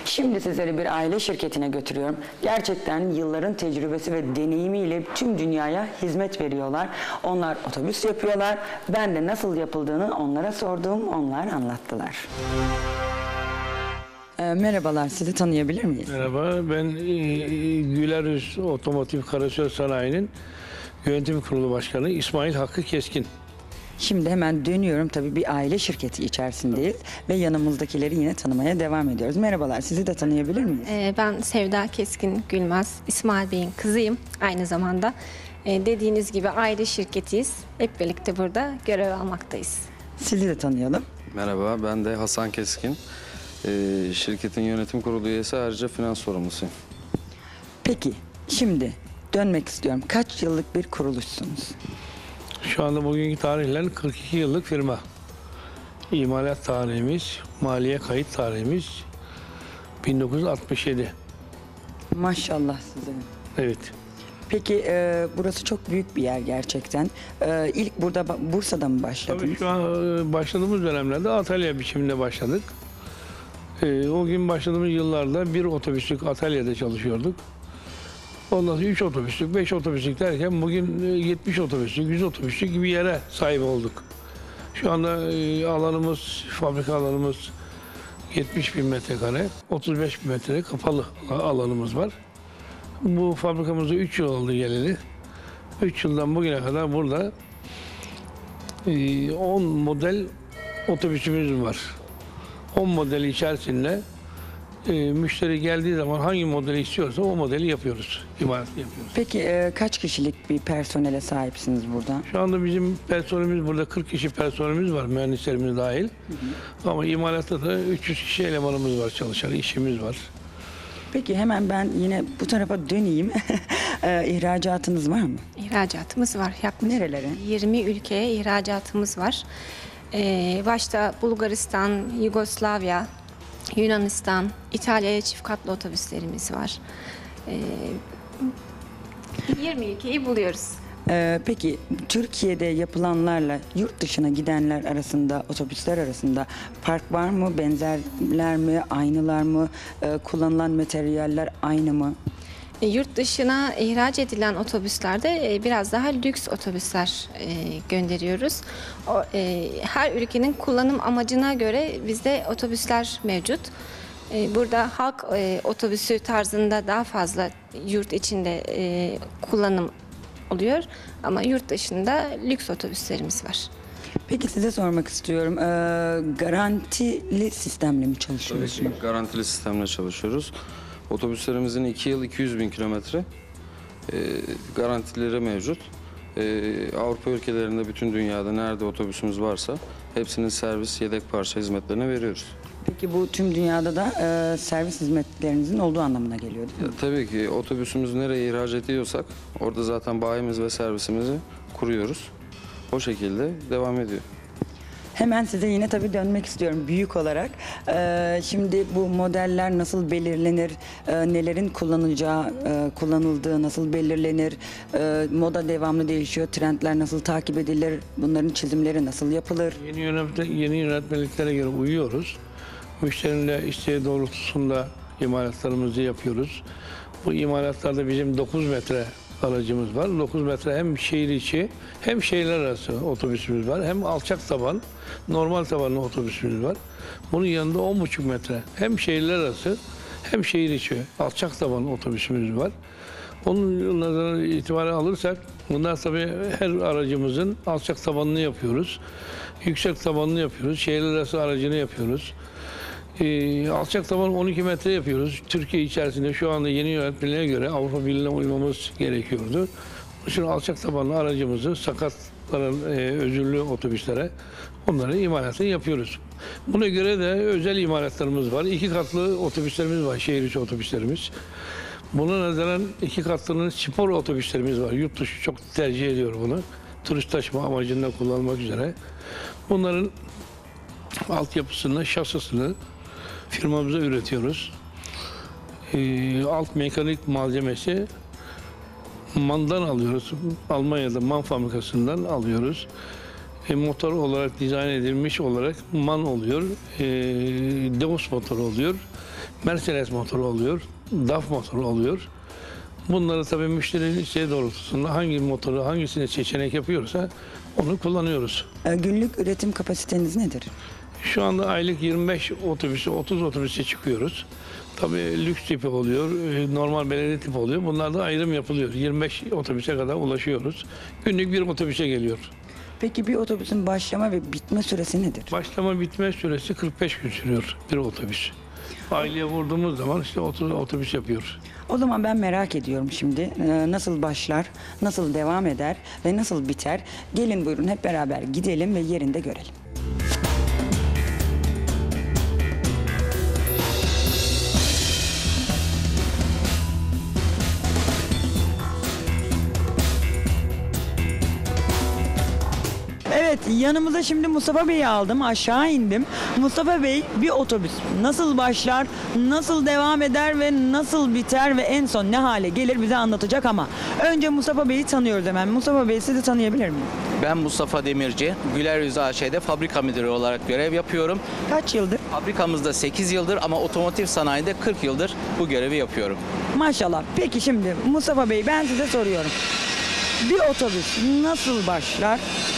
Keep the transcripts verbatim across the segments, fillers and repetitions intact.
Şimdi sizleri bir aile şirketine götürüyorum. Gerçekten yılların tecrübesi ve deneyimiyle tüm dünyaya hizmet veriyorlar. Onlar otobüs yapıyorlar. Ben de nasıl yapıldığını onlara sordum, onlar anlattılar. E, merhabalar, sizi tanıyabilir miyiz? Merhaba, ben e, Gülerüz Otomotiv Karasör Sanayi'nin Yönetim Kurulu Başkanı İsmail Hakkı Keskin. Şimdi hemen dönüyorum. Tabii bir aile şirketi içerisindeyiz ve yanımızdakileri yine tanımaya devam ediyoruz. Merhabalar, sizi de tanıyabilir miyiz? Ee, Ben Sevda Keskin Gülmez, İsmail Bey'in kızıyım aynı zamanda. Ee, Dediğiniz gibi aile şirketiyiz. Hep birlikte burada görev almaktayız. Sizi de tanıyalım. Merhaba, ben de Hasan Keskin. Ee, şirketin yönetim kurulu üyesi, ayrıca finans sorumlusuyum. Peki, şimdi dönmek istiyorum. Kaç yıllık bir kuruluşsunuz? Şu anda bugünkü tarihler kırk iki yıllık firma. İmalat tarihimiz, maliye kayıt tarihimiz bin dokuz yüz altmış yedi. Maşallah size. Evet. Peki e, burası çok büyük bir yer gerçekten. E, ilk burada ba- Bursa'da mı başladınız? Tabii şu an e, başladığımız dönemlerde atölye biçiminde başladık. E, o gün başladığımız yıllarda bir otobüslük atölyede çalışıyorduk. Ondan sonra üç otobüslük, beş otobüslük derken bugün yetmiş otobüslük, yüz otobüslük gibi yere sahip olduk. Şu anda e, alanımız, fabrika alanımız yetmiş bin metrekare, otuz beş bin metre kapalı alanımız var. Bu fabrikamızda üç yıl oldu geleli. üç yıldan bugüne kadar burada e, on model otobüsümüz var. on modeli içerisinde e, müşteri geldiği zaman hangi modeli istiyorsa o modeli yapıyoruz, imalat yapıyoruz. Peki e, kaç kişilik bir personele sahipsiniz burada? Şu anda bizim personelimiz burada kırk kişi personelimiz var, mühendislerimiz dahil. Hı hı. Ama imalatta da üç yüz kişi elemanımız var, çalışan işimiz var. Peki hemen ben yine bu tarafa döneyim. e, ihracatınız var mı? İhracatımız var. Yaklaşık Nerelere? yirmi ülkeye ihracatımız var. Ee, başta Bulgaristan, Yugoslavya, Yunanistan, İtalya'ya çift katlı otobüslerimiz var. Ee, yirmi ülkeyi buluyoruz. E, peki Türkiye'de yapılanlarla yurt dışına gidenler arasında, otobüsler arasında fark var mı? Benzerler mi? Aynılar mı? E, kullanılan materyaller aynı mı? E, Yurt dışına ihraç edilen otobüslerde e, biraz daha lüks otobüsler e, gönderiyoruz. O, e, her ülkenin kullanım amacına göre bizde otobüsler mevcut. E, burada halk e, otobüsü tarzında daha fazla yurt içinde e, kullanım oluyor. Ama yurt dışında lüks otobüslerimiz var. Peki size sormak istiyorum. E, garantili sistemle mi Tabii çalışıyorsunuz? ki garantili sistemle çalışıyoruz. Otobüslerimizin iki yıl iki yüz bin kilometre e, garantileri mevcut. E, Avrupa ülkelerinde, bütün dünyada nerede otobüsümüz varsa hepsinin servis, yedek parça hizmetlerini veriyoruz. Peki bu tüm dünyada da e, servis hizmetlerinizin olduğu anlamına geliyor değil mi? Ya, tabii ki otobüsümüzü nereye ihraç ediyorsak orada zaten bayimiz ve servisimizi kuruyoruz. O şekilde devam ediyor. Hemen size yine tabii dönmek istiyorum büyük olarak. Ee, şimdi bu modeller nasıl belirlenir, Ee, nelerin kullanılacağı, e, kullanıldığı nasıl belirlenir, Ee, moda devamlı değişiyor, trendler nasıl takip edilir, bunların çizimleri nasıl yapılır? Yeni, yönetim, yeni yönetmeliklere göre uyuyoruz. Müşterinin de isteği doğrultusunda imalatlarımızı yapıyoruz. Bu imalatlarda bizim dokuz metre aracımız var. dokuz metre hem şehir içi hem şehirler arası otobüsümüz var. Hem alçak taban, normal tabanlı otobüsümüz var. Bunun yanında on buçuk metre hem şehirler arası hem şehir içi alçak tabanlı otobüsümüz var. Onun nazarına itibaren alırsak bunlar tabii her aracımızın alçak tabanını yapıyoruz. Yüksek tabanını yapıyoruz. Şehirler arası aracını yapıyoruz. Ee, alçak taban on iki metre yapıyoruz. Türkiye içerisinde şu anda yeni yönetmeliğe göre Avrupa Birliği'ne uymamız gerekiyordu. Onun için alçak tabanlı aracımızı sakatların e, özürlü otobüslere onları imalatını yapıyoruz. Buna göre de özel imalatlarımız var. İki katlı otobüslerimiz var, şehir içi otobüslerimiz. Buna nazaran iki katlının spor otobüslerimiz var. Yurt dışı çok tercih ediyor bunu. Turist taşıma amacında kullanmak üzere. Bunların altyapısını, şasisini firmamıza üretiyoruz. Ee, alt mekanik malzemesi MAN'dan alıyoruz. Almanya'da MAN fabrikasından alıyoruz. E, motor olarak dizayn edilmiş olarak MAN oluyor. E, Deus motor oluyor. Mercedes motoru oluyor, D A F motoru oluyor. Bunları tabii müşterinin isteği doğrultusunda hangi motoru, hangisini seçenek yapıyorsa onu kullanıyoruz. E, günlük üretim kapasiteniz nedir? Şu anda aylık yirmi beş otobüse, otuz otobüse çıkıyoruz. Tabii lüks tipi oluyor, normal belediye tipi oluyor. Bunlarda ayrım yapılıyor. yirmi beş otobüse kadar ulaşıyoruz. Günlük bir otobüse geliyor. Peki bir otobüsün başlama ve bitme süresi nedir? Başlama bitme süresi kırk beş gün sürüyor bir otobüs. Aileye vurduğumuz zaman işte otuz otobüs yapıyor. O zaman ben merak ediyorum şimdi e, nasıl başlar, nasıl devam eder ve nasıl biter? Gelin buyurun hep beraber gidelim ve yerinde görelim. Evet, yanımıza şimdi Mustafa Bey'i aldım, aşağı indim. Mustafa Bey, bir otobüs nasıl başlar, nasıl devam eder ve nasıl biter ve en son ne hale gelir bize anlatacak ama önce Mustafa Bey'i tanıyoruz hemen. Mustafa Bey, sizi tanıyabilir miyim? Ben Mustafa Demirci, Güler Yüz A Ş'de fabrika müdürü olarak görev yapıyorum. Kaç yıldır? Fabrikamızda sekiz yıldır ama otomotiv sanayide kırk yıldır bu görevi yapıyorum. Maşallah. Peki şimdi Mustafa Bey, ben size soruyorum. Bir otobüs nasıl başlar?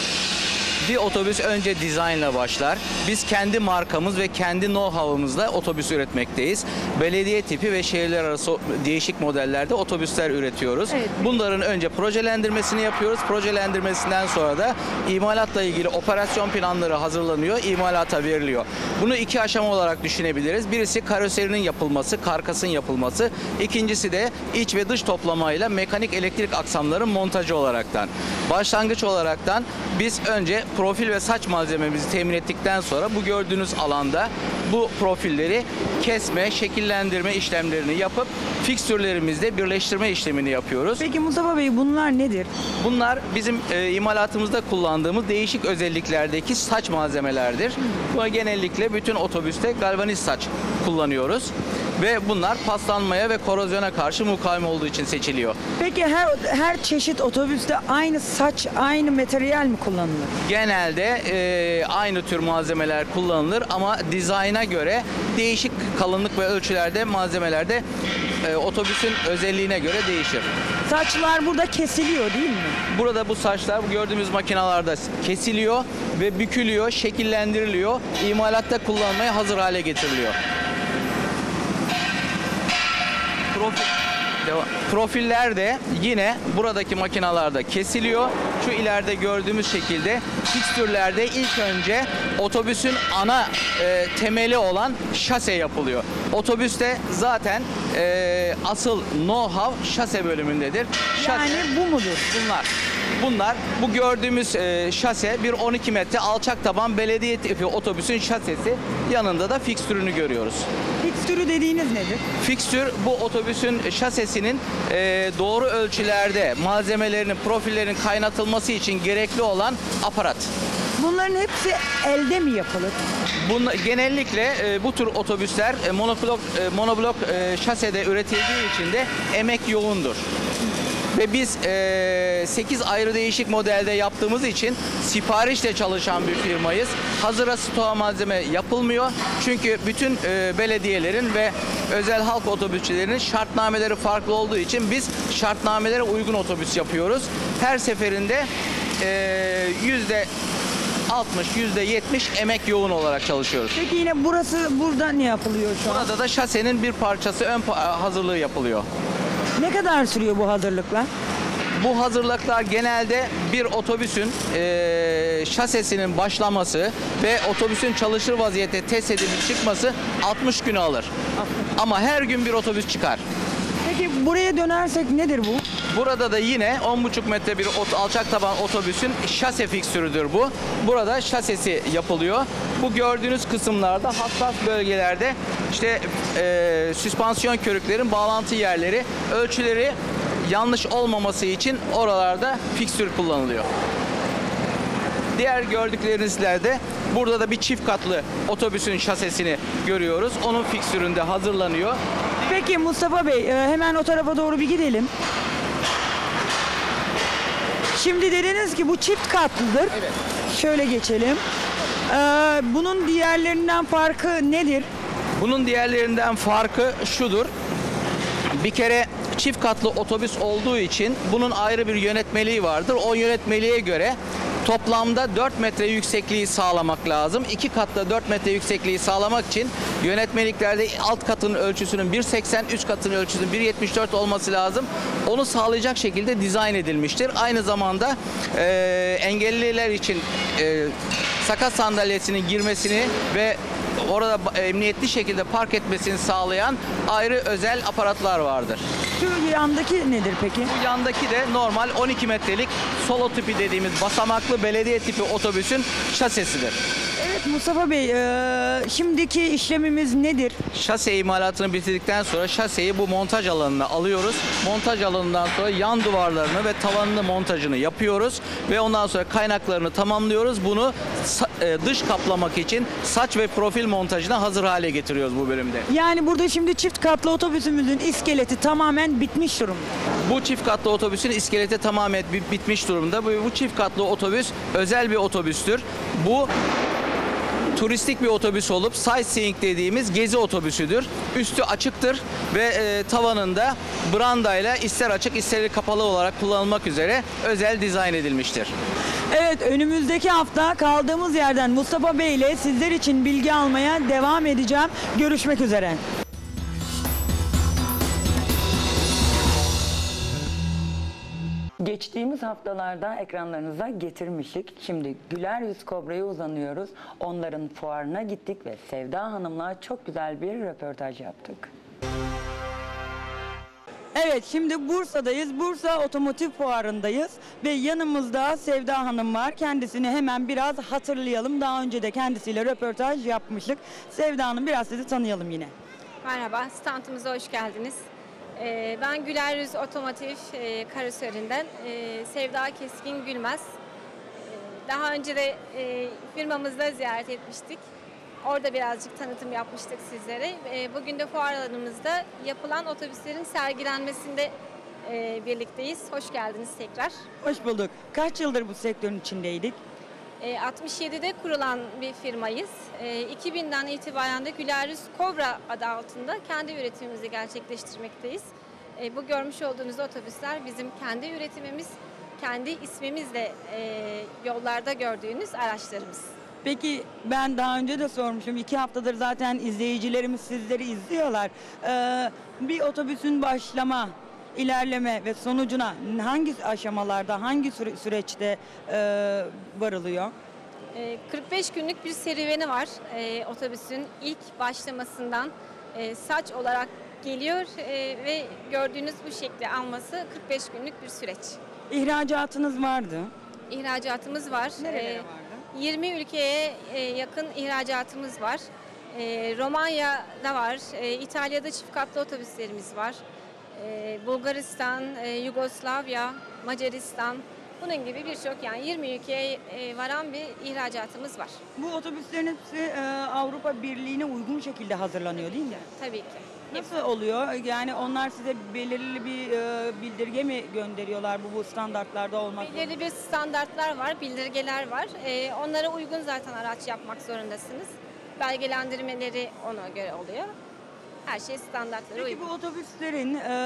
Bir otobüs önce dizaynla başlar. Biz kendi markamız ve kendi know-how'ımızla otobüs üretmekteyiz. Belediye tipi ve şehirler arası değişik modellerde otobüsler üretiyoruz. Evet. Bunların önce projelendirmesini yapıyoruz. Projelendirmesinden sonra da imalatla ilgili operasyon planları hazırlanıyor, imalata veriliyor. Bunu iki aşama olarak düşünebiliriz. Birisi karoserinin yapılması, karkasın yapılması. İkincisi de iç ve dış toplamayla mekanik elektrik aksamların montajı olaraktan. Başlangıç olaraktan biz önce profil ve saç malzememizi temin ettikten sonra bu gördüğünüz alanda bu profilleri kesme, şekillendirme işlemlerini yapıp fikstürlerimizle birleştirme işlemini yapıyoruz. Peki Mustafa Bey, bunlar nedir? Bunlar bizim e, imalatımızda kullandığımız değişik özelliklerdeki saç malzemelerdir. Bu genellikle bütün otobüste galvaniz saç kullanıyoruz. Ve bunlar paslanmaya ve korozyona karşı mukavemet olduğu için seçiliyor. Peki her her çeşit otobüste aynı saç, aynı materyal mi kullanılır? Genelde e, aynı tür malzemeler kullanılır ama dizayna göre değişik kalınlık ve ölçülerde malzemelerde e, otobüsün özelliğine göre değişir. Saçlar burada kesiliyor değil mi? Burada bu saçlar bu gördüğümüz makinalarda kesiliyor ve bükülüyor, şekillendiriliyor, imalatta kullanmaya hazır hale getiriliyor. Profil, devam. Profiller de yine buradaki makinalarda kesiliyor. Şu ileride gördüğümüz şekilde fikstürlerde ilk önce otobüsün ana e, temeli olan şase yapılıyor. Otobüste zaten e, asıl know-how şase bölümündedir. Şase, Yani bu mudur? bunlar. Bunlar bu gördüğümüz e, şase bir on iki metre alçak taban belediye tipi otobüsün şasesi. Yanında da fikstürünü görüyoruz. Fikstürü dediğiniz nedir? Fikstür bu otobüsün şasesinin e, doğru ölçülerde malzemelerinin, profillerinin kaynatılması için gerekli olan aparat. Bunların hepsi elde mi yapılır? Bunla, genellikle e, bu tür otobüsler e, monoblok, e, monoblok e, şasede üretildiği için de emek yoğundur. Ve biz e, sekiz ayrı değişik modelde yaptığımız için siparişle çalışan bir firmayız. Hazıra stoğa malzeme yapılmıyor. Çünkü bütün e, belediyelerin ve özel halk otobüsçülerinin şartnameleri farklı olduğu için biz şartnamelere uygun otobüs yapıyoruz. Her seferinde e, yüzde altmış, yüzde yetmiş emek yoğun olarak çalışıyoruz. Peki yine burası, burada ne yapılıyor şu an? Burada da şasenin bir parçası ön pa- hazırlığı yapılıyor. Ne kadar sürüyor bu hazırlıklar? Bu hazırlıklar genelde bir otobüsün e, şasesinin başlaması ve otobüsün çalışır vaziyette test edilip çıkması altmış gün alır. Ama her gün bir otobüs çıkar. Peki buraya dönersek nedir bu? Burada da yine on buçuk metre bir ot- alçak taban otobüsün şase fikstürüdür bu. Burada şasesi yapılıyor. Bu gördüğünüz kısımlarda hassas bölgelerde işte e, süspansiyon körüklerin bağlantı yerleri, ölçüleri yanlış olmaması için oralarda fikstür kullanılıyor. Diğer gördüklerinizlerde burada da bir çift katlı otobüsün şasesini görüyoruz. Onun fikstüründe hazırlanıyor. Peki Mustafa Bey, e, hemen o tarafa doğru bir gidelim. Şimdi dediniz ki bu çift katlıdır. Evet. Şöyle geçelim. Ee, bunun diğerlerinden farkı nedir? Bunun diğerlerinden farkı şudur. Bir kere çift katlı otobüs olduğu için bunun ayrı bir yönetmeliği vardır. O yönetmeliğe göre toplamda dört metre yüksekliği sağlamak lazım. İki katta dört metre yüksekliği sağlamak için yönetmeliklerde alt katının ölçüsünün bir seksen, üst katının ölçüsünün bir yetmiş dört olması lazım. Onu sağlayacak şekilde dizayn edilmiştir. Aynı zamanda e, engelliler için e, sakat sandalyesinin girmesini ve orada emniyetli şekilde park etmesini sağlayan ayrı özel aparatlar vardır. Şu yandaki nedir peki? Bu yandaki de normal on iki metrelik solo tipi dediğimiz basamaklı belediye tipi otobüsün şasisidir. Evet Mustafa Bey, e, şimdiki işlemimiz nedir? Şase imalatını bitirdikten sonra şaseyi bu montaj alanına alıyoruz. Montaj alanından sonra yan duvarlarını ve tavanını montajını yapıyoruz ve ondan sonra kaynaklarını tamamlıyoruz. Bunu dış kaplamak için saç ve profil montajına hazır hale getiriyoruz bu bölümde. Yani burada şimdi çift katlı otobüsümüzün iskeleti tamamen bitmiş durumda. Bu çift katlı otobüsün iskeleti tamamen bitmiş durumda. Bu, bu çift katlı otobüs özel bir otobüstür. Bu turistik bir otobüs olup sightseeing dediğimiz gezi otobüsüdür. Üstü açıktır ve e, tavanında brandayla ister açık ister kapalı olarak kullanılmak üzere özel dizayn edilmiştir. Evet, önümüzdeki hafta kaldığımız yerden Mustafa Bey ile sizler için bilgi almaya devam edeceğim. Görüşmek üzere. Geçtiğimiz haftalarda ekranlarınıza getirmiştik. Şimdi Güler Yüz Kobra'ya uzanıyoruz. Onların fuarına gittik ve Sevda Hanım'la çok güzel bir röportaj yaptık. Evet, şimdi Bursa'dayız. Bursa Otomotiv Fuarı'ndayız ve yanımızda Sevda Hanım var. Kendisini hemen biraz hatırlayalım. Daha önce de kendisiyle röportaj yapmıştık. Sevda Hanım, biraz sizi tanıyalım yine. Merhaba, standımıza hoş geldiniz. Ee, ben Güler Yüz Otomotiv e, karoserinden e, Sevda Keskin Gülmez. E, daha önce de e, firmamızda ziyaret etmiştik. Orada birazcık tanıtım yapmıştık sizlere. E, bugün de fuar alanımızda yapılan otobüslerin sergilenmesinde e, birlikteyiz. Hoş geldiniz tekrar. Hoş bulduk. Kaç yıldır bu sektörün içindeydik? E, altmış yedide kurulan bir firmayız. E, iki binden itibaren de Güler Yüz Kobra adı altında kendi üretimimizi gerçekleştirmekteyiz. E, bu görmüş olduğunuz otobüsler bizim kendi üretimimiz, kendi ismimizle e, yollarda gördüğünüz araçlarımız. Peki, ben daha önce de sormuşum. İki haftadır zaten izleyicilerimiz sizleri izliyorlar. Ee, bir otobüsün başlama, ilerleme ve sonucuna hangi aşamalarda, hangi süre, süreçte e, varılıyor? E, kırk beş günlük bir serüveni var e, otobüsün ilk başlamasından e, saç olarak geliyor e, ve gördüğünüz bu şekli alması kırk beş günlük bir süreç. İhracatınız vardı. İhracatımız var. Nerelere E, vardı? yirmi ülkeye e, yakın ihracatımız var. E, Romanya'da var, e, İtalya'da çift katlı otobüslerimiz var. E, Bulgaristan, e, Yugoslavya, Macaristan, bunun gibi birçok yani yirmi ülkeye e, varan bir ihracatımız var. Bu otobüslerin hepsi e, Avrupa Birliği'ne uygun şekilde hazırlanıyor değil mi? Tabii ki. Nasıl oluyor? Yani onlar size belirli bir e, bildirge mi gönderiyorlar bu bu standartlarda olmak zorunda? Belirli bir standartlar var, bildirgeler var. E, onlara uygun zaten araç yapmak zorundasınız. Belgelendirmeleri ona göre oluyor. Her şey standartlara Peki uygun. bu otobüslerin e,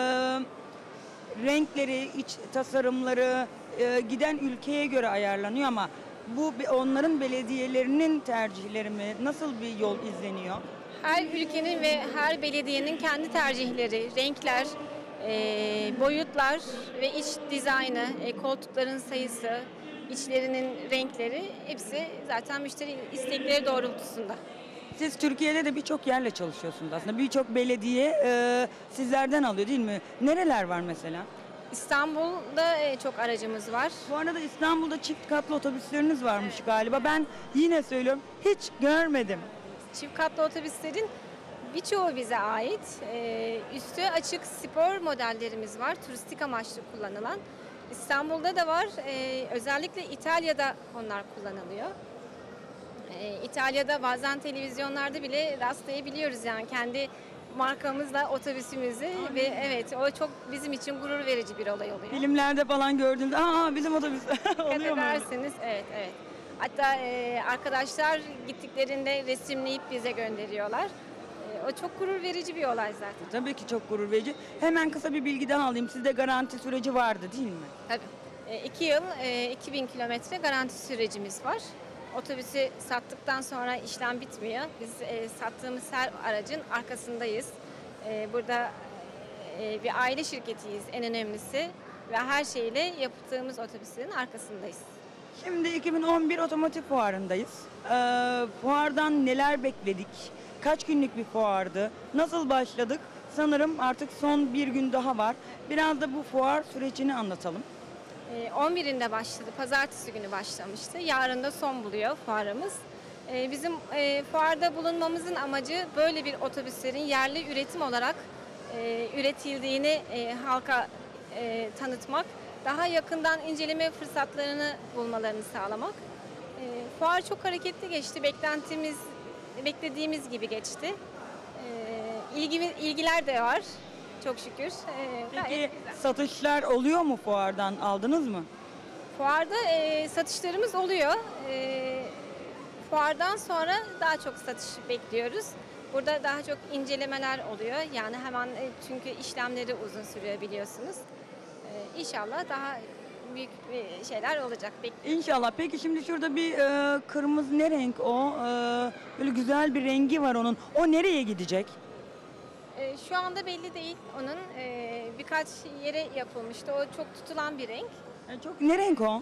renkleri, iç tasarımları e, giden ülkeye göre ayarlanıyor ama bu onların belediyelerinin tercihleri mi? Nasıl bir yol izleniyor? Her ülkenin ve her belediyenin kendi tercihleri, renkler, e, boyutlar ve iç dizaynı, e, koltukların sayısı, içlerinin renkleri hepsi zaten müşteri istekleri doğrultusunda. Siz Türkiye'de de birçok yerle çalışıyorsunuz aslında. Birçok belediye e, sizlerden alıyor değil mi? Nereler var mesela? İstanbul'da e, çok aracımız var. Bu arada İstanbul'da çift katlı otobüsleriniz varmış galiba. Ben yine söylüyorum, hiç görmedim. Çift katlı otobüslerin birçoğu bize ait. Ee, üstü açık spor modellerimiz var. Turistik amaçlı kullanılan. İstanbul'da da var. Ee, özellikle İtalya'da onlar kullanılıyor. Ee, İtalya'da bazen televizyonlarda bile rastlayabiliyoruz yani kendi markamızla otobüsümüzü ve evet o çok bizim için gurur verici bir olay oluyor. Filmlerde falan gördüğümüzde aa bizim otobüs oluyor mu? Ederseniz evet evet. Hatta e, arkadaşlar gittiklerinde resimleyip bize gönderiyorlar. E, o çok gurur verici bir olay zaten. Tabii ki çok gurur verici. Hemen kısa bir bilgi daha alayım. Sizde garanti süreci vardı değil mi? Tabii. E, iki yıl, e, iki bin kilometre garanti sürecimiz var. Otobüsü sattıktan sonra işlem bitmiyor. Biz e, sattığımız her aracın arkasındayız. E, burada e, bir aile şirketiyiz en önemlisi ve her şeyle yaptığımız otobüslerin arkasındayız. Şimdi iki bin on bir Otomotiv Fuarı'ndayız. Ee, fuardan neler bekledik? Kaç günlük bir fuardı? Nasıl başladık? Sanırım artık son bir gün daha var. Biraz da bu fuar sürecini anlatalım. E, on birinde başladı, pazartesi günü başlamıştı. Yarın da son buluyor fuarımız. E, bizim e, fuarda bulunmamızın amacı böyle bir otobüslerin yerli üretim olarak e, üretildiğini e, halka e, tanıtmak. Daha yakından inceleme fırsatlarını bulmalarını sağlamak. E, fuar çok hareketli geçti. Beklentimiz, beklediğimiz gibi geçti. E, ilgimiz, ilgiler de var. Çok şükür. E, Peki gayet güzel. satışlar oluyor mu fuardan? Aldınız mı? Fuarda e, satışlarımız oluyor. E, fuardan sonra daha çok satış bekliyoruz. Burada daha çok incelemeler oluyor. Yani hemen e, çünkü işlemleri uzun sürüyor biliyorsunuz. E, İnşallah daha büyük e, şeyler olacak. Bekliyoruz. İnşallah. Peki şimdi şurada bir e, kırmızı ne renk o? E, böyle güzel bir rengi var onun. O nereye gidecek? E, şu anda belli değil onun. E, birkaç yere yapılmıştı. O çok tutulan bir renk. E, çok ne renk o? E,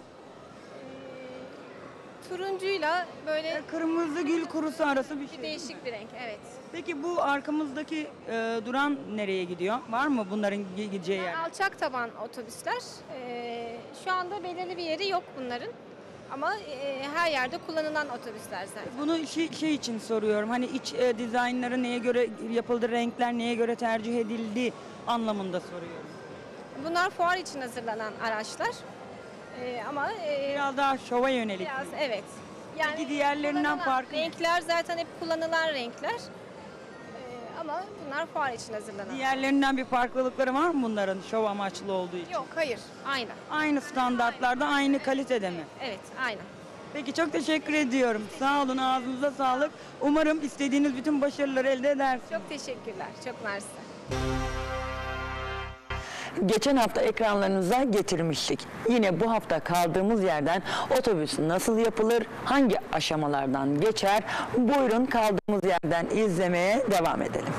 turuncuyla böyle E, kırmızı gül kurusu arası bir bir şey. değişik bir renk. Evet. Peki bu arkamızdaki e, duran nereye gidiyor? Var mı bunların gi- gideceği yer? Alçak taban otobüsler. Ee, şu anda belirli bir yeri yok bunların. Ama e, her yerde kullanılan otobüsler zaten. Bunu şey, şey için soruyorum. Hani iç e, dizaynları neye göre yapıldı, renkler neye göre tercih edildi anlamında soruyorum. Bunlar fuar için hazırlanan araçlar. Ee, ama e, Biraz daha şova yönelik. biraz mi? evet. Peki diğerlerinden kullanılan farkı ne? renkler zaten hep kullanılan renkler. Ee, ama bunlar fuar için hazırlanan. Diğerlerinden bir farklılıkları var mı bunların şov amaçlı olduğu için? Yok, hayır. Aynı. Aynı standartlarda, aynı kalitede mi? Evet, aynı. Peki çok teşekkür ediyorum. Sağ olun, ağzınıza sağlık. Umarım istediğiniz bütün başarıları elde edersiniz. Çok teşekkürler. Çok mersi. Geçen hafta ekranlarınıza getirmiştik. Yine bu hafta kaldığımız yerden otobüs nasıl yapılır, hangi aşamalardan geçer? Buyurun kaldığımız yerden izlemeye devam edelim.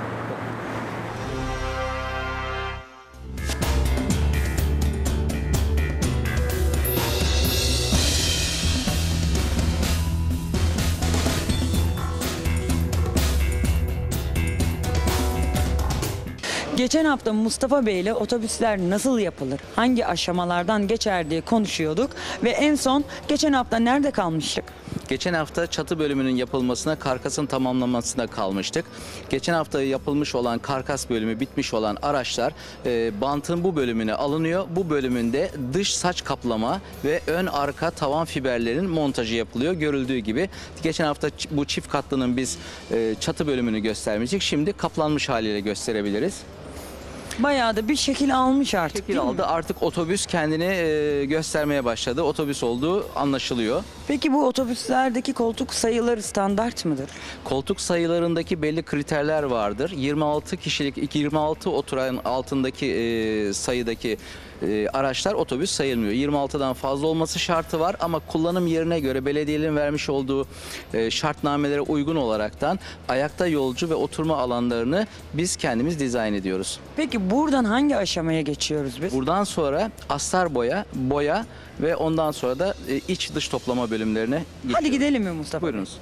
Geçen hafta Mustafa Bey ile otobüsler nasıl yapılır, hangi aşamalardan geçer diye konuşuyorduk ve en son geçen hafta nerede kalmıştık? Geçen hafta çatı bölümünün yapılmasına, karkasın tamamlanmasına kalmıştık. Geçen hafta yapılmış olan karkas bölümü bitmiş olan araçlar e, bantın bu bölümüne alınıyor. Bu bölümünde dış saç kaplama ve ön arka tavan fiberlerin montajı yapılıyor. Görüldüğü gibi geçen hafta bu çift katlının biz e, çatı bölümünü göstermiştik. Şimdi kaplanmış haliyle gösterebiliriz. Bayağı da bir şekil almış artık Şekil değil mi? aldı. Artık otobüs kendini e, göstermeye başladı. Otobüs olduğu anlaşılıyor. Peki bu otobüslerdeki koltuk sayıları standart mıdır? Koltuk sayılarındaki belli kriterler vardır. yirmi altı kişilik, yirmi altı oturan altındaki e, sayıdaki e, araçlar otobüs sayılmıyor. yirmi altıdan fazla olması şartı var ama kullanım yerine göre belediyelerin vermiş olduğu e, şartnamelere uygun olaraktan ayakta yolcu ve oturma alanlarını biz kendimiz dizayn ediyoruz. Peki buradan hangi aşamaya geçiyoruz biz? Buradan sonra astar boya, boya ve ondan sonra da e, iç dış toplama bölümlerine geçiyoruz. Hadi gidelim mi Mustafa Bey? Buyurunuz.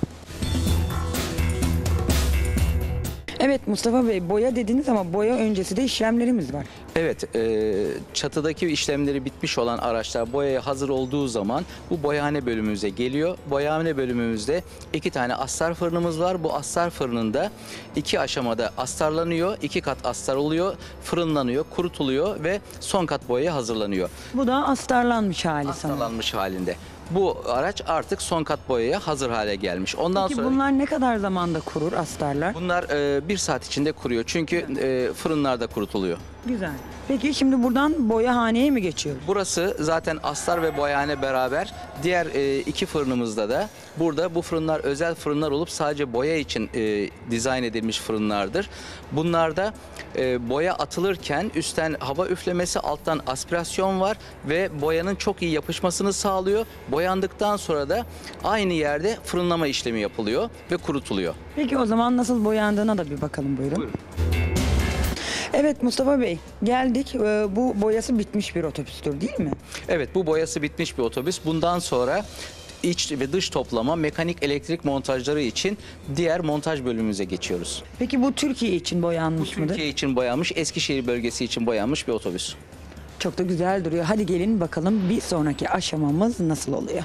Evet Mustafa Bey, boya dediniz ama boya öncesi de işlemlerimiz var. Evet, e, çatıdaki işlemleri bitmiş olan araçlar boyaya hazır olduğu zaman bu boyahane bölümümüze geliyor. Boyahane bölümümüzde iki tane astar fırınımız var. Bu astar fırınında iki aşamada astarlanıyor, iki kat astar oluyor, fırınlanıyor, kurutuluyor ve son kat boyaya hazırlanıyor. Bu da astarlanmış hali sanırım. Astarlanmış halinde. Bu araç artık son kat boyaya hazır hale gelmiş. Ondan Peki sonra bunlar ne kadar zamanda kurur astarlar? bunlar e, bir saat içinde kuruyor. Çünkü e, fırınlarda kurutuluyor. Güzel. Peki şimdi buradan boyahaneye mi geçiyoruz? Burası zaten astar ve boyahane beraber. Diğer e, iki fırınımızda da burada bu fırınlar özel fırınlar olup sadece boya için e, dizayn edilmiş fırınlardır. Bunlarda e, boya atılırken üstten hava üflemesi, alttan aspirasyon var ve boyanın çok iyi yapışmasını sağlıyor. Boyandıktan sonra da aynı yerde fırınlama işlemi yapılıyor ve kurutuluyor. Peki o zaman nasıl boyandığına da bir bakalım buyurun. Buyurun. Evet Mustafa Bey geldik. Ee, Bu boyası bitmiş bir otobüstür değil mi? Evet, bu boyası bitmiş bir otobüs. Bundan sonra iç ve dış toplama, mekanik elektrik montajları için diğer montaj bölümümüze geçiyoruz. Peki bu Türkiye için boyanmış mıdır? Türkiye için boyanmış, Eskişehir bölgesi için boyanmış bir otobüs. Çok da güzel duruyor. Hadi gelin bakalım bir sonraki aşamamız nasıl oluyor?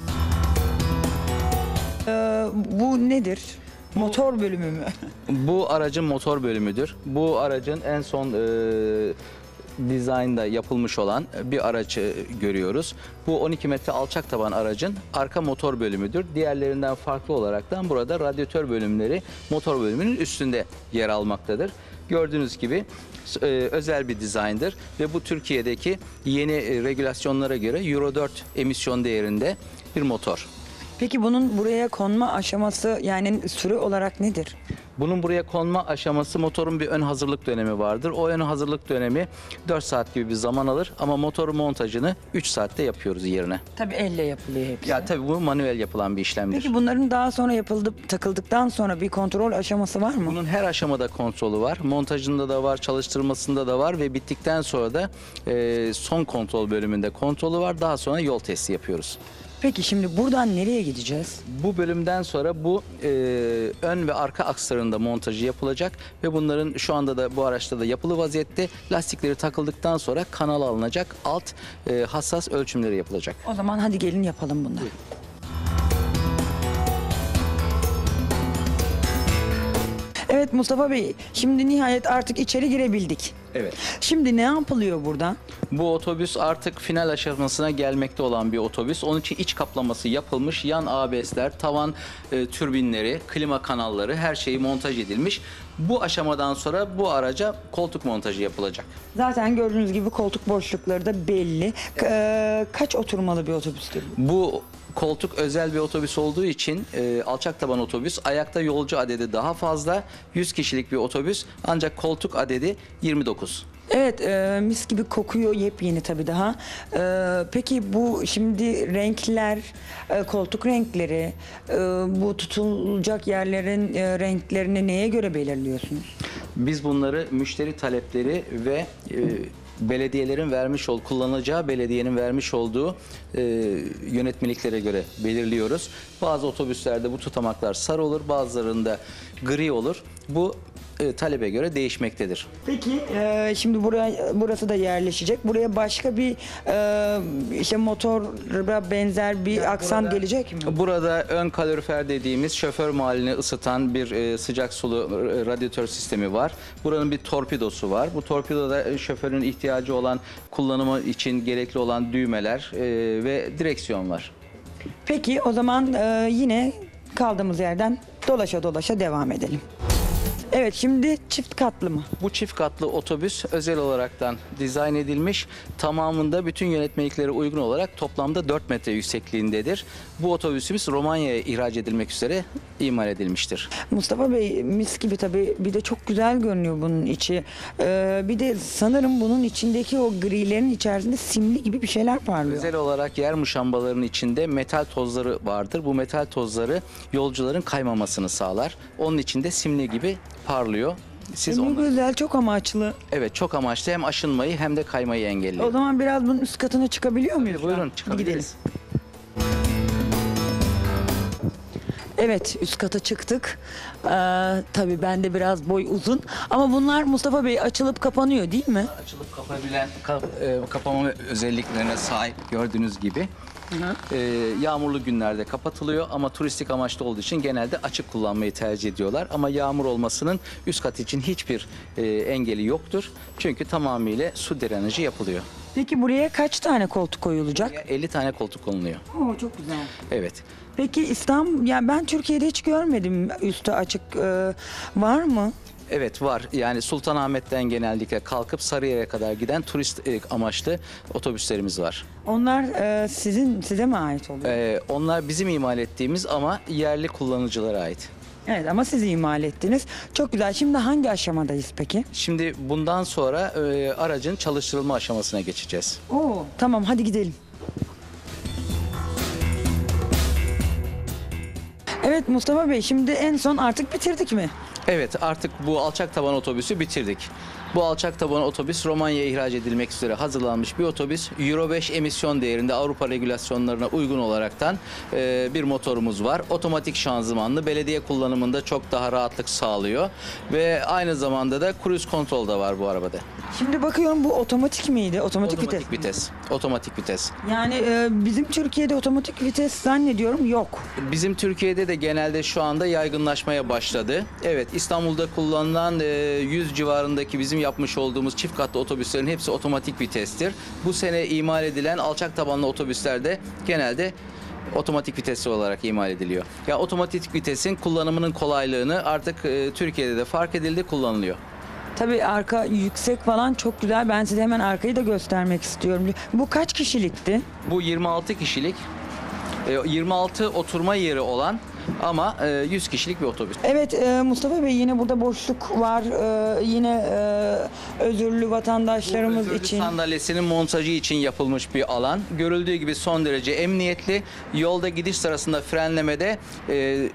Ee, bu nedir? Motor bölümü mü? Bu aracın motor bölümüdür. Bu aracın en son e, dizaynda yapılmış olan bir aracı görüyoruz. Bu on iki metre alçak taban aracın arka motor bölümüdür. Diğerlerinden farklı olaraktan burada radyatör bölümleri motor bölümünün üstünde yer almaktadır. Gördüğünüz gibi e, özel bir dizayndır ve bu Türkiye'deki yeni e, regülasyonlara göre Euro dört emisyon değerinde bir motor. Peki bunun buraya konma aşaması yani süre olarak nedir? Bunun buraya konma aşaması motorun bir ön hazırlık dönemi vardır. O ön hazırlık dönemi dört saat gibi bir zaman alır ama motorun montajını üç saatte yapıyoruz yerine. Tabii elle yapılıyor hepsi. Ya tabii bu manuel yapılan bir işlemdir. Peki bunların daha sonra yapıldı, takıldıktan sonra bir kontrol aşaması var mı? Bunun her aşamada kontrolü var. Montajında da var, çalıştırmasında da var ve bittikten sonra da e, son kontrol bölümünde kontrolü var. Daha sonra yol testi yapıyoruz. Peki şimdi buradan nereye gideceğiz? Bu bölümden sonra bu e, ön ve arka akslarında montajı yapılacak ve bunların şu anda da bu araçta da yapılı vaziyette. Lastikleri takıldıktan sonra kanala alınacak, alt e, hassas ölçümleri yapılacak. O zaman hadi gelin yapalım bunları. Evet Mustafa Bey, şimdi nihayet artık içeri girebildik. Evet. Şimdi ne yapılıyor burada? Bu otobüs artık final aşamasına gelmekte olan bir otobüs. Onun için iç kaplaması yapılmış. Yan A B S'ler, tavan e, türbinleri, klima kanalları her şeyi montaj edilmiş. Bu aşamadan sonra bu araca koltuk montajı yapılacak. Zaten gördüğünüz gibi koltuk boşlukları da belli. Ka- kaç oturmalı bir otobüstür bu? Bu koltuk özel bir otobüs olduğu için e, alçak taban otobüs. Ayakta yolcu adedi daha fazla. yüz kişilik bir otobüs ancak koltuk adedi yirmi dokuz. Evet, e, mis gibi kokuyor, yepyeni tabii daha. E, peki bu şimdi renkler, e, koltuk renkleri, e, bu tutulacak yerlerin e, renklerini neye göre belirliyorsunuz? Biz bunları müşteri talepleri ve e, belediyelerin vermiş ol, kullanacağı belediyenin vermiş olduğu e, yönetmeliklere göre belirliyoruz. Bazı otobüslerde bu tutamaklar sarı olur, bazılarında gri olur. Bu e, talebe göre değişmektedir. Peki e, şimdi buraya burası da yerleşecek. Buraya başka bir e, işte motora benzer bir aksam burada- gelecek mi? Burada ön kalorifer dediğimiz şoför mahallini ısıtan bir e, sıcak sulu e, radyatör sistemi var. Buranın bir torpidosu var. Bu torpidoda e, şoförün ihtiyacı olan kullanımı için gerekli olan düğmeler e, ve direksiyon var. Peki o zaman e, yine kaldığımız yerden dolaşa dolaşa devam edelim. Evet şimdi çift katlı mı? Bu çift katlı otobüs özel olaraktan dizayn edilmiş. Tamamında bütün yönetmeliklere uygun olarak toplamda dört metre yüksekliğindedir. Bu otobüsümüz Romanya'ya ihraç edilmek üzere imal edilmiştir. Mustafa Bey mis gibi tabii, bir de çok güzel görünüyor bunun içi. Ee, bir de sanırım bunun içindeki o grilerin içerisinde simli gibi bir şeyler parlıyor. Özel olarak yer muşambalarının içinde metal tozları vardır. Bu metal tozları yolcuların kaymamasını sağlar. Onun içinde simli gibi parlıyor. Siz Ne onları... güzel, çok amaçlı. Evet, çok amaçlı hem aşınmayı hem de kaymayı O engelliyor. zaman biraz bunun üst katına çıkabiliyor muyuz? Buyurun, Hadi gidelim. çıkabiliriz. Evet, üst kata çıktık. Ee, tabii bende biraz boy uzun. Ama bunlar Mustafa Bey açılıp kapanıyor değil mi? Açılıp kapabilen kap- e, kapama özelliklerine sahip gördüğünüz gibi. Ee, yağmurlu günlerde kapatılıyor ama turistik amaçlı olduğu için genelde açık kullanmayı tercih ediyorlar. Ama yağmur olmasının üst kat için hiçbir e, engeli yoktur. Çünkü tamamıyla su drenajı yapılıyor. Peki buraya kaç tane koltuk koyulacak? elli tane koltuk konuluyor. Oo, çok güzel. Evet. Peki İstanbul, yani ben Türkiye'de hiç görmedim üstü açık. Ee, var mı? Evet var. Yani Sultanahmet'ten genellikle kalkıp Sarıyer'e kadar giden turist e, amaçlı otobüslerimiz var. Onlar e, sizin size mi ait oluyor? Ee, onlar bizim imal ettiğimiz ama yerli kullanıcılara ait. Evet, ama siz imal ettiniz. Çok güzel. Şimdi hangi aşamadayız peki? Şimdi bundan sonra e, aracın çalıştırılma aşamasına geçeceğiz. Oo, tamam, hadi gidelim. Evet Mustafa Bey, şimdi en son artık bitirdik mi? Evet, artık bu alçak taban otobüsü bitirdik. Bu alçak taban otobüs Romanya'ya ihraç edilmek üzere hazırlanmış bir otobüs. Euro beş emisyon değerinde Avrupa regülasyonlarına uygun olaraktan e, bir motorumuz var. Otomatik şanzımanlı, belediye kullanımında çok daha rahatlık sağlıyor. Ve aynı zamanda da cruise kontrol da var bu arabada. Şimdi bakıyorum, bu otomatik miydi? Otomatik, Otomatik vites. vites. Otomatik vites. Yani e, bizim Türkiye'de otomatik vites zannediyorum yok. Bizim Türkiye'de de genelde şu anda yaygınlaşmaya başladı. Evet, İstanbul'da kullanılan e, yüz civarındaki bizim yapmış olduğumuz çift katlı otobüslerin hepsi otomatik vitestir. Bu sene imal edilen alçak tabanlı otobüslerde genelde otomatik vitesli olarak imal ediliyor. Ya otomatik vitesin kullanımının kolaylığını artık e, Türkiye'de de fark edildi, kullanılıyor. Tabii arka yüksek falan, çok güzel. Ben size hemen arkayı da göstermek istiyorum. Bu kaç kişilikti? Bu yirmi altı kişilik, e, yirmi altı oturma yeri olan ama e, yüz kişilik bir otobüs. Evet e, Mustafa Bey, yine burada boşluk var. E, yine e, özürlü vatandaşlarımız Özürlü için. sandalyesinin montajı için yapılmış bir alan. Görüldüğü gibi son derece emniyetli. Yolda gidiş sırasında frenlemede e,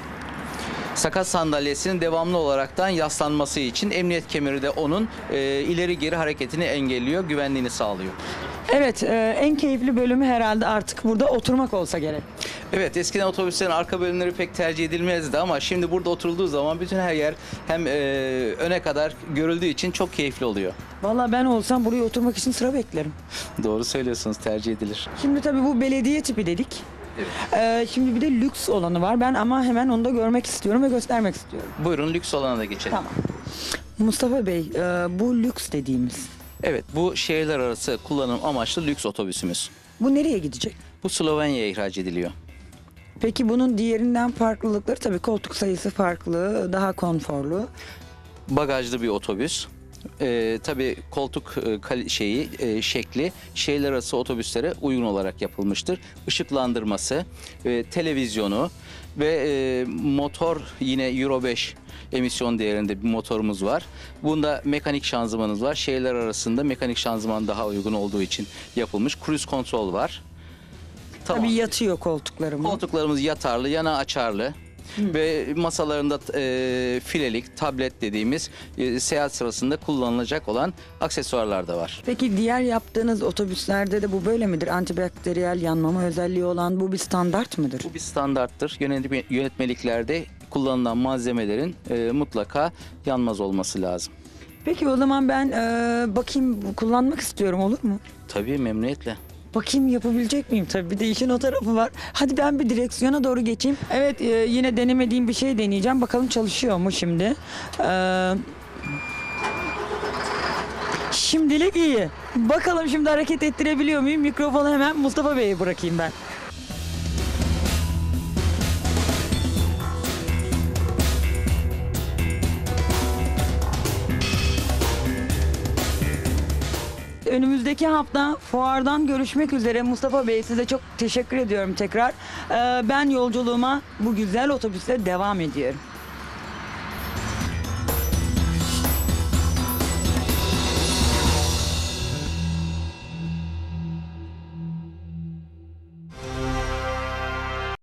sakat sandalyesinin devamlı olaraktan yaslanması için emniyet kemeri de onun e, ileri geri hareketini engelliyor, güvenliğini sağlıyor. Evet, e, en keyifli bölümü herhalde artık burada oturmak olsa gerek. Evet, eskiden otobüslerin arka bölümleri pek tercih edilmezdi ama şimdi burada oturulduğu zaman bütün her yer hem e, öne kadar görüldüğü için çok keyifli oluyor. Vallahi ben olsam buraya oturmak için sıra beklerim. Doğru söylüyorsunuz, tercih edilir. Şimdi tabii bu belediye tipi dedik. Ee, şimdi bir de lüks olanı var. Ben ama hemen onu da görmek istiyorum ve göstermek istiyorum. Buyurun, lüks olana da geçelim. Tamam. Mustafa Bey, e, bu lüks dediğimiz, Evet, bu şehirler arası kullanım amaçlı lüks otobüsümüz. bu nereye gidecek? Bu Slovenya'ya ihraç ediliyor. Peki bunun diğerinden farklılıkları, tabii koltuk sayısı farklı, daha konforlu. Bagajlı bir otobüs. Ee, tabii koltuk e, kal- şeyi e, şekli şehirler arası otobüslere uygun olarak yapılmıştır. Işıklandırması, e, televizyonu ve e, motor yine Euro beş emisyon değerinde bir motorumuz var. Bunda mekanik şanzımanımız var. Şehirler arasında mekanik şanzıman daha uygun olduğu için yapılmış. Cruise kontrol var. Tamam. Tabii yatıyor koltuklarımız. Koltuklarımız yatarlı, yana açarlı. Ve masalarında e, filelik, tablet dediğimiz e, seyahat sırasında kullanılacak olan aksesuarlar da var. Peki diğer yaptığınız otobüslerde de bu böyle midir? Antibakteriyel yanmama özelliği olan bu bir standart mıdır? Bu bir standarttır. Yönetim, yönetmeliklerde kullanılan malzemelerin e, mutlaka yanmaz olması lazım. Peki o zaman ben e, bakayım, kullanmak istiyorum, olur mu? Tabii, memnuniyetle. Bakayım yapabilecek miyim? Tabii bir de işin o tarafı var. Hadi ben bir direksiyona doğru geçeyim. Evet, e, yine denemediğim bir şey deneyeceğim. Bakalım çalışıyor mu şimdi? Ee, şimdilik iyi. Bakalım şimdi hareket ettirebiliyor muyum? Mikrofonu hemen Mustafa Bey'e bırakayım ben. Önümüzdeki hafta fuardan görüşmek üzere. Mustafa Bey, size çok teşekkür ediyorum tekrar. Ee, ben yolculuğuma bu güzel otobüsle devam ediyorum.